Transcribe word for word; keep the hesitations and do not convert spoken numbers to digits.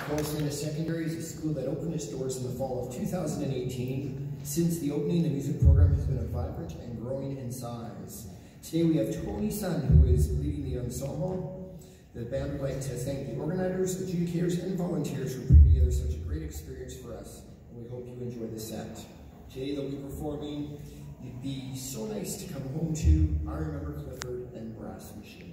Coastal Secondary is a school that opened its doors in the fall of two thousand eighteen. Since the opening, the music program has been vibrant and growing in size. Today we have Tony Sun, who is leading the ensemble. The band would like to thank the organizers, adjudicators, and volunteers for putting together such a great experience for us, and we hope you enjoy the set. Today they'll be performing It'd Be So Nice to Come Home To, I Remember Clifford, and Brass Machine.